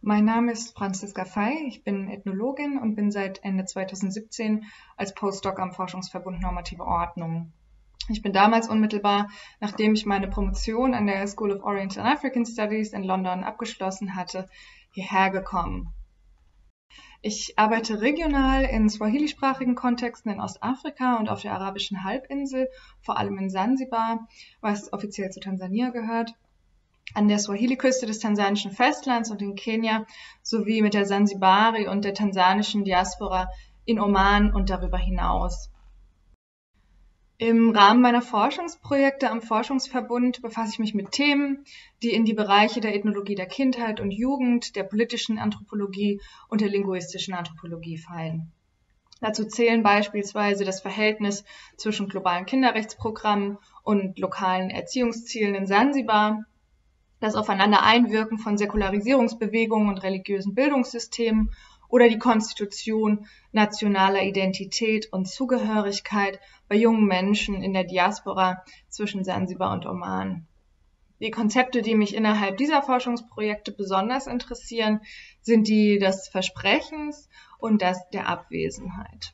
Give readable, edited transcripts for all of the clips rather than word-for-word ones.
Mein Name ist Franziska Fey, ich bin Ethnologin und bin seit Ende 2017 als Postdoc am Forschungsverbund Normative Ordnung. Ich bin damals unmittelbar, nachdem ich meine Promotion an der School of Oriental and African Studies in London abgeschlossen hatte, hierher gekommen. Ich arbeite regional in swahili-sprachigen Kontexten in Ostafrika und auf der arabischen Halbinsel, vor allem in Sansibar, was offiziell zu Tansania gehört, an der Swahili-Küste des tansanischen Festlands und in Kenia sowie mit der Sansibaри und der tansanischen Diaspora in Oman und darüber hinaus. Im Rahmen meiner Forschungsprojekte am Forschungsverbund befasse ich mich mit Themen, die in die Bereiche der Ethnologie der Kindheit und Jugend, der politischen Anthropologie und der linguistischen Anthropologie fallen. Dazu zählen beispielsweise das Verhältnis zwischen globalen Kinderrechtsprogrammen und lokalen Erziehungszielen in Sansibar, das Aufeinander-Einwirken von Säkularisierungsbewegungen und religiösen Bildungssystemen oder die Konstitution nationaler Identität und Zugehörigkeit bei jungen Menschen in der Diaspora zwischen Sansibar und Oman. Die Konzepte, die mich innerhalb dieser Forschungsprojekte besonders interessieren, sind die des Versprechens und das der Abwesenheit.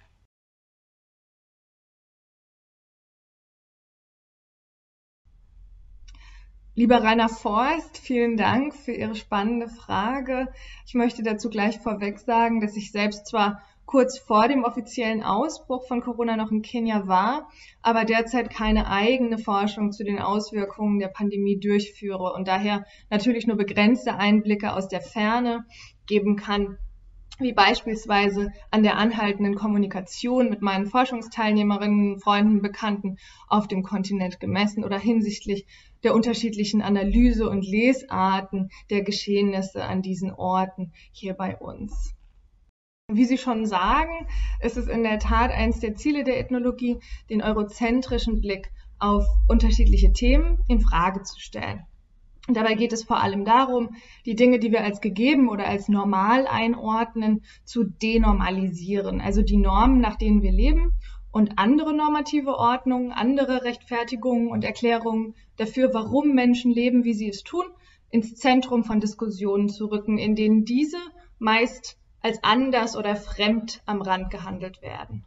Lieber Rainer Forst, vielen Dank für Ihre spannende Frage. Ich möchte dazu gleich vorweg sagen, dass ich selbst zwar kurz vor dem offiziellen Ausbruch von Corona noch in Kenia war, aber derzeit keine eigene Forschung zu den Auswirkungen der Pandemie durchführe und daher natürlich nur begrenzte Einblicke aus der Ferne geben kann, wie beispielsweise an der anhaltenden Kommunikation mit meinen Forschungsteilnehmerinnen, Freunden, Bekannten auf dem Kontinent gemessen oder hinsichtlich der unterschiedlichen Analyse- und Lesarten der Geschehnisse an diesen Orten hier bei uns. Wie Sie schon sagen, ist es in der Tat eines der Ziele der Ethnologie, den eurozentrischen Blick auf unterschiedliche Themen in Frage zu stellen. Und dabei geht es vor allem darum, die Dinge, die wir als gegeben oder als normal einordnen, zu denormalisieren, also die Normen, nach denen wir leben und andere normative Ordnungen, andere Rechtfertigungen und Erklärungen dafür, warum Menschen leben, wie sie es tun, ins Zentrum von Diskussionen zu rücken, in denen diese meist als anders oder fremd am Rand gehandelt werden.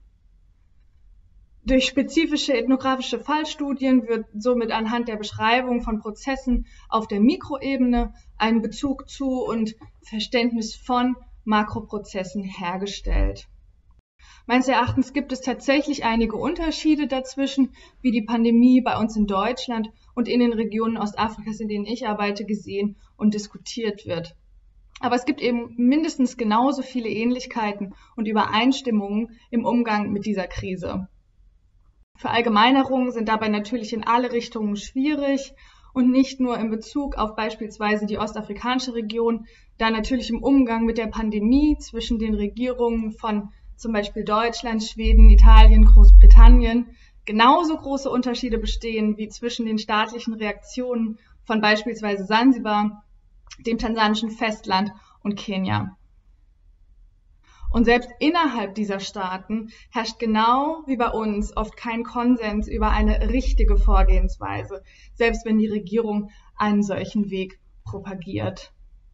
Durch spezifische ethnografische Fallstudien wird somit anhand der Beschreibung von Prozessen auf der Mikroebene ein Bezug zu und Verständnis von Makroprozessen hergestellt. Meines Erachtens gibt es tatsächlich einige Unterschiede dazwischen, wie die Pandemie bei uns in Deutschland und in den Regionen Ostafrikas, in denen ich arbeite, gesehen und diskutiert wird. Aber es gibt eben mindestens genauso viele Ähnlichkeiten und Übereinstimmungen im Umgang mit dieser Krise. Verallgemeinerungen sind dabei natürlich in alle Richtungen schwierig und nicht nur in Bezug auf beispielsweise die ostafrikanische Region, da natürlich im Umgang mit der Pandemie zwischen den Regierungen von zum Beispiel Deutschland, Schweden, Italien, Großbritannien genauso große Unterschiede bestehen wie zwischen den staatlichen Reaktionen von beispielsweise Sansibar, dem tansanischen Festland und Kenia. Und selbst innerhalb dieser Staaten herrscht genau wie bei uns oft kein Konsens über eine richtige Vorgehensweise, selbst wenn die Regierung einen solchen Weg propagiert.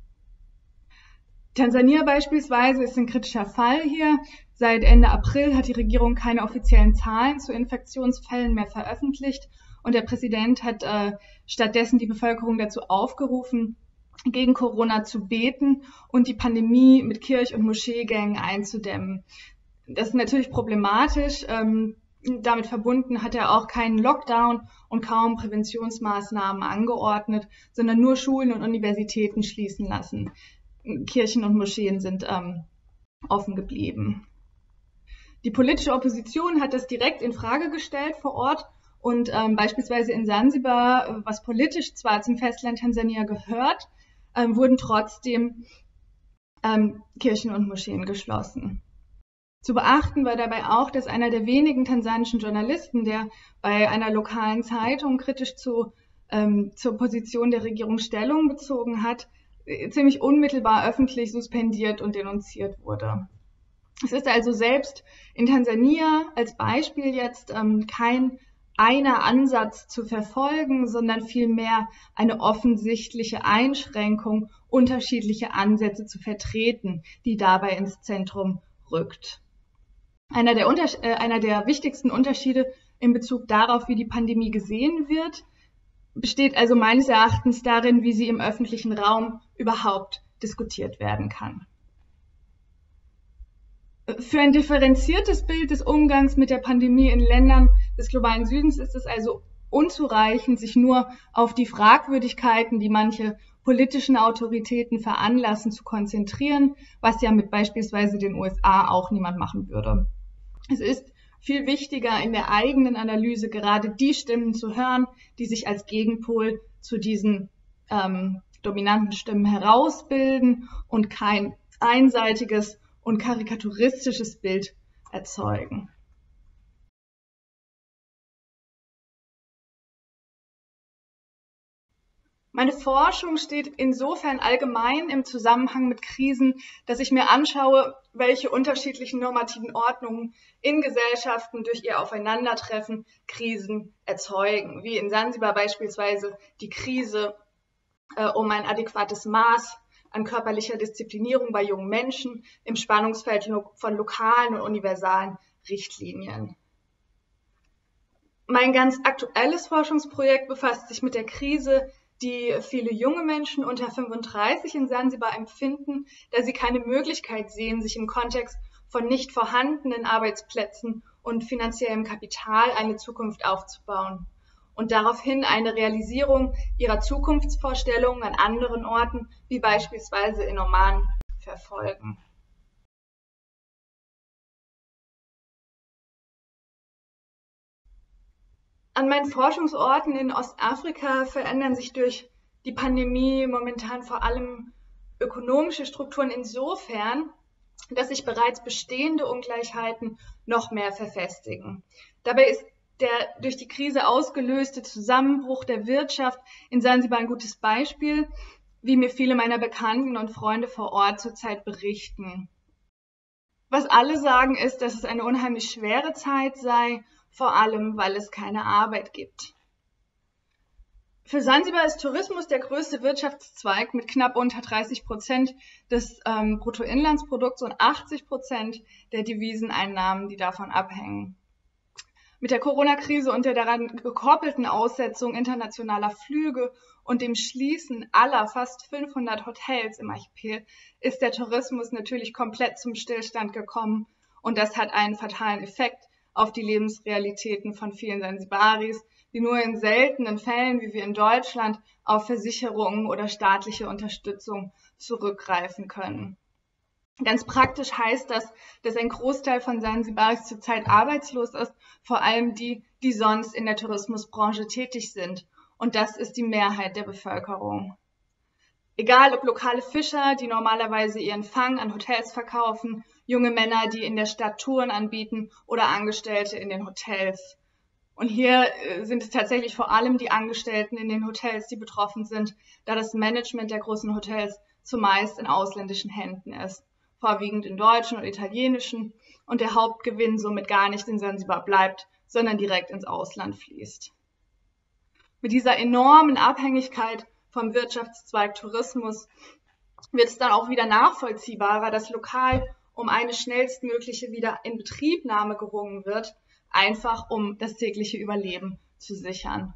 Tansania beispielsweise ist ein kritischer Fall hier. Seit Ende April hat die Regierung keine offiziellen Zahlen zu Infektionsfällen mehr veröffentlicht und der Präsident hat stattdessen die Bevölkerung dazu aufgerufen, gegen Corona zu beten und die Pandemie mit Kirch- und Moscheegängen einzudämmen. Das ist natürlich problematisch. Damit verbunden hat er auch keinen Lockdown und kaum Präventionsmaßnahmen angeordnet, sondern nur Schulen und Universitäten schließen lassen. Kirchen und Moscheen sind offen geblieben. Die politische Opposition hat das direkt in Frage gestellt vor Ort und beispielsweise in Sansibar, was politisch zwar zum Festland Tansania gehört, wurden trotzdem Kirchen und Moscheen geschlossen. Zu beachten war dabei auch, dass einer der wenigen tansanischen Journalisten, der bei einer lokalen Zeitung kritisch zur Position der Regierung Stellung bezogen hat, ziemlich unmittelbar öffentlich suspendiert und denunziert wurde. Es ist also selbst in Tansania als Beispiel jetzt kein einer Ansatz zu verfolgen, sondern vielmehr eine offensichtliche Einschränkung, unterschiedliche Ansätze zu vertreten, die dabei ins Zentrum rückt. Einer der wichtigsten Unterschiede in Bezug darauf, wie die Pandemie gesehen wird, besteht also meines Erachtens darin, wie sie im öffentlichen Raum überhaupt diskutiert werden kann. Für ein differenziertes Bild des Umgangs mit der Pandemie in Ländern des globalen Südens ist es also unzureichend, sich nur auf die Fragwürdigkeiten, die manche politischen Autoritäten veranlassen, zu konzentrieren, was ja mit beispielsweise den USA auch niemand machen würde. Es ist viel wichtiger, in der eigenen Analyse gerade die Stimmen zu hören, die sich als Gegenpol zu diesen dominanten Stimmen herausbilden und kein einseitiges und karikaturistisches Bild erzeugen. Meine Forschung steht insofern allgemein im Zusammenhang mit Krisen, dass ich mir anschaue, welche unterschiedlichen normativen Ordnungen in Gesellschaften durch ihr Aufeinandertreffen Krisen erzeugen, wie in Sansibar beispielsweise die Krise um ein adäquates Maß an körperlicher Disziplinierung bei jungen Menschen im Spannungsfeld von lokalen und universalen Richtlinien. Mein ganz aktuelles Forschungsprojekt befasst sich mit der Krise, die viele junge Menschen unter 35 in Sansibar empfinden, da sie keine Möglichkeit sehen, sich im Kontext von nicht vorhandenen Arbeitsplätzen und finanziellem Kapital eine Zukunft aufzubauen und daraufhin eine Realisierung ihrer Zukunftsvorstellungen an anderen Orten, wie beispielsweise in Oman, verfolgen. An meinen Forschungsorten in Ostafrika verändern sich durch die Pandemie momentan vor allem ökonomische Strukturen insofern, dass sich bereits bestehende Ungleichheiten noch mehr verfestigen. Dabei ist der durch die Krise ausgelöste Zusammenbruch der Wirtschaft in Sansibar ein gutes Beispiel, wie mir viele meiner Bekannten und Freunde vor Ort zurzeit berichten. Was alle sagen, ist, dass es eine unheimlich schwere Zeit sei, vor allem, weil es keine Arbeit gibt. Für Sansibar ist Tourismus der größte Wirtschaftszweig mit knapp unter 30% des Bruttoinlandsprodukts und 80% der Deviseneinnahmen, die davon abhängen. Mit der Corona-Krise und der daran gekoppelten Aussetzung internationaler Flüge und dem Schließen aller fast 500 Hotels im Archipel ist der Tourismus natürlich komplett zum Stillstand gekommen und das hat einen fatalen Effekt auf die Lebensrealitäten von vielen Sansibaris, die nur in seltenen Fällen, wie wir in Deutschland, auf Versicherungen oder staatliche Unterstützung zurückgreifen können. Ganz praktisch heißt das, dass ein Großteil von Sansibaris zurzeit arbeitslos ist, vor allem die, die sonst in der Tourismusbranche tätig sind. Und das ist die Mehrheit der Bevölkerung. Egal ob lokale Fischer, die normalerweise ihren Fang an Hotels verkaufen, junge Männer, die in der Stadt Touren anbieten oder Angestellte in den Hotels. Und hier sind es tatsächlich vor allem die Angestellten in den Hotels, die betroffen sind, da das Management der großen Hotels zumeist in ausländischen Händen ist, vorwiegend in deutschen und italienischen, und der Hauptgewinn somit gar nicht in Sansibar bleibt, sondern direkt ins Ausland fließt. Mit dieser enormen Abhängigkeit vom Wirtschaftszweig Tourismus wird es dann auch wieder nachvollziehbarer, dass lokal um eine schnellstmögliche Wiederinbetriebnahme gerungen wird, einfach um das tägliche Überleben zu sichern.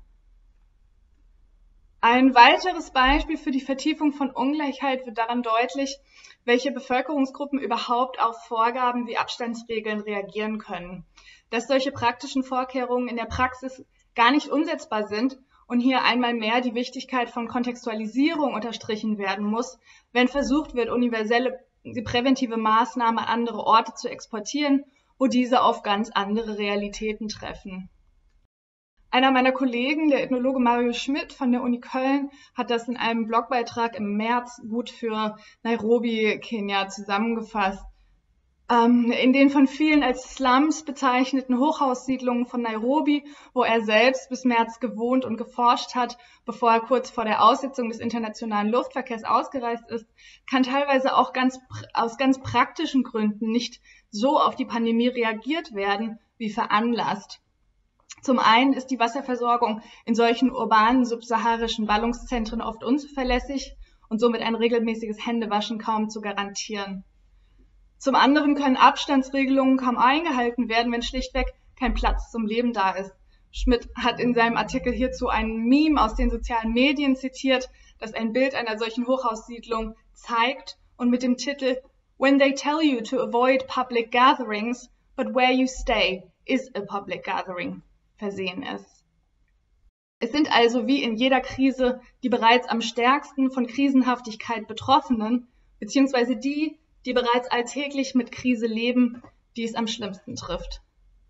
Ein weiteres Beispiel für die Vertiefung von Ungleichheit wird daran deutlich, welche Bevölkerungsgruppen überhaupt auf Vorgaben wie Abstandsregeln reagieren können. Dass solche praktischen Vorkehrungen in der Praxis gar nicht umsetzbar sind und hier einmal mehr die Wichtigkeit von Kontextualisierung unterstrichen werden muss, wenn versucht wird, universelle präventive Maßnahmen an andere Orte zu exportieren, wo diese auf ganz andere Realitäten treffen. Einer meiner Kollegen, der Ethnologe Mario Schmidt von der Uni Köln, hat das in einem Blogbeitrag im März gut für Nairobi, Kenia zusammengefasst. In den von vielen als Slums bezeichneten Hochhaussiedlungen von Nairobi, wo er selbst bis März gewohnt und geforscht hat, bevor er kurz vor der Aussetzung des internationalen Luftverkehrs ausgereist ist, kann teilweise auch aus ganz praktischen Gründen nicht so auf die Pandemie reagiert werden, wie veranlasst. Zum einen ist die Wasserversorgung in solchen urbanen subsaharischen Ballungszentren oft unzuverlässig und somit ein regelmäßiges Händewaschen kaum zu garantieren. Zum anderen können Abstandsregelungen kaum eingehalten werden, wenn schlichtweg kein Platz zum Leben da ist. Schmidt hat in seinem Artikel hierzu ein Meme aus den sozialen Medien zitiert, das ein Bild einer solchen Hochhaussiedlung zeigt und mit dem Titel "When they tell you to avoid public gatherings, but where you stay is a public gathering" versehen ist. Es sind also wie in jeder Krise die bereits am stärksten von Krisenhaftigkeit Betroffenen, beziehungsweise die bereits alltäglich mit Krise leben, die es am schlimmsten trifft.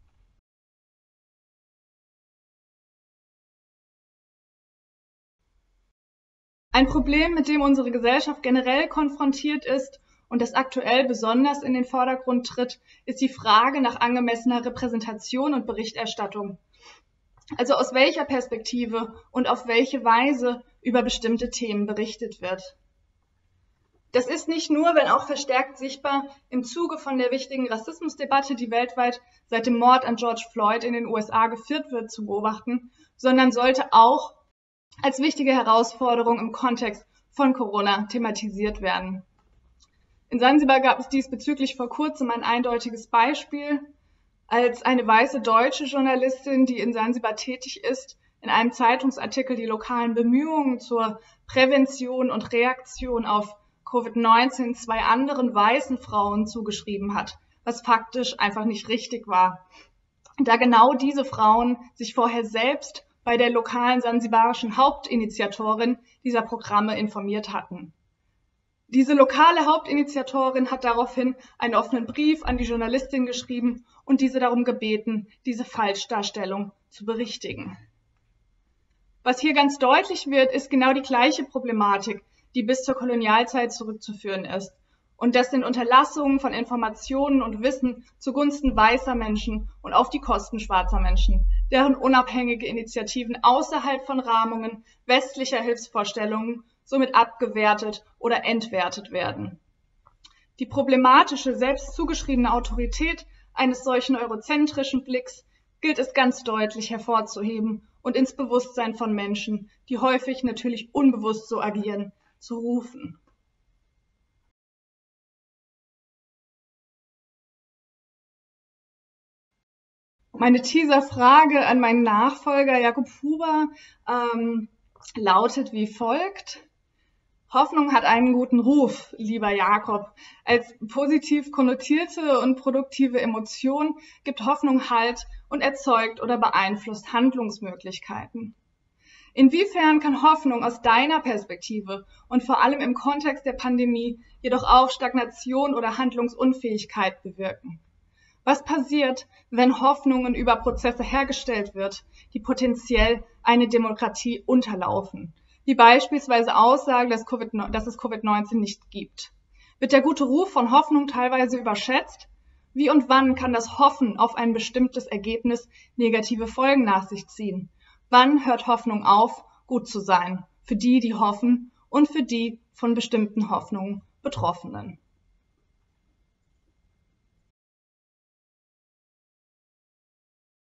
Ein Problem, mit dem unsere Gesellschaft generell konfrontiert ist und das aktuell besonders in den Vordergrund tritt, ist die Frage nach angemessener Repräsentation und Berichterstattung. Also aus welcher Perspektive und auf welche Weise über bestimmte Themen berichtet wird. Das ist nicht nur, wenn auch verstärkt sichtbar, im Zuge von der wichtigen Rassismusdebatte, die weltweit seit dem Mord an George Floyd in den USA geführt wird, zu beobachten, sondern sollte auch als wichtige Herausforderung im Kontext von Corona thematisiert werden. In Sansibar gab es diesbezüglich vor kurzem ein eindeutiges Beispiel, als eine weiße deutsche Journalistin, die in Sansibar tätig ist, in einem Zeitungsartikel die lokalen Bemühungen zur Prävention und Reaktion auf Covid-19 zwei anderen weißen Frauen zugeschrieben hat, was faktisch einfach nicht richtig war, da genau diese Frauen sich vorher selbst bei der lokalen sansibarischen Hauptinitiatorin dieser Programme informiert hatten. Diese lokale Hauptinitiatorin hat daraufhin einen offenen Brief an die Journalistin geschrieben und diese darum gebeten, diese Falschdarstellung zu berichtigen. Was hier ganz deutlich wird, ist genau die gleiche Problematik, die bis zur Kolonialzeit zurückzuführen ist. Und das sind Unterlassungen von Informationen und Wissen zugunsten weißer Menschen und auf die Kosten schwarzer Menschen, deren unabhängige Initiativen außerhalb von Rahmungen westlicher Hilfsvorstellungen somit abgewertet oder entwertet werden. Die problematische, selbst zugeschriebene Autorität eines solchen eurozentrischen Blicks gilt es ganz deutlich hervorzuheben und ins Bewusstsein von Menschen, die häufig natürlich unbewusst so agieren, zu rufen. Meine Teaserfrage an meinen Nachfolger Jakob Huber lautet wie folgt. Hoffnung hat einen guten Ruf, lieber Jakob. Als positiv konnotierte und produktive Emotion gibt Hoffnung Halt und erzeugt oder beeinflusst Handlungsmöglichkeiten. Inwiefern kann Hoffnung aus deiner Perspektive und vor allem im Kontext der Pandemie jedoch auch Stagnation oder Handlungsunfähigkeit bewirken? Was passiert, wenn Hoffnungen über Prozesse hergestellt wird, die potenziell eine Demokratie unterlaufen, wie beispielsweise Aussagen, dass es Covid-19 nicht gibt? Wird der gute Ruf von Hoffnung teilweise überschätzt? Wie und wann kann das Hoffen auf ein bestimmtes Ergebnis negative Folgen nach sich ziehen? Wann hört Hoffnung auf, gut zu sein, für die, die hoffen und für die von bestimmten Hoffnungen Betroffenen?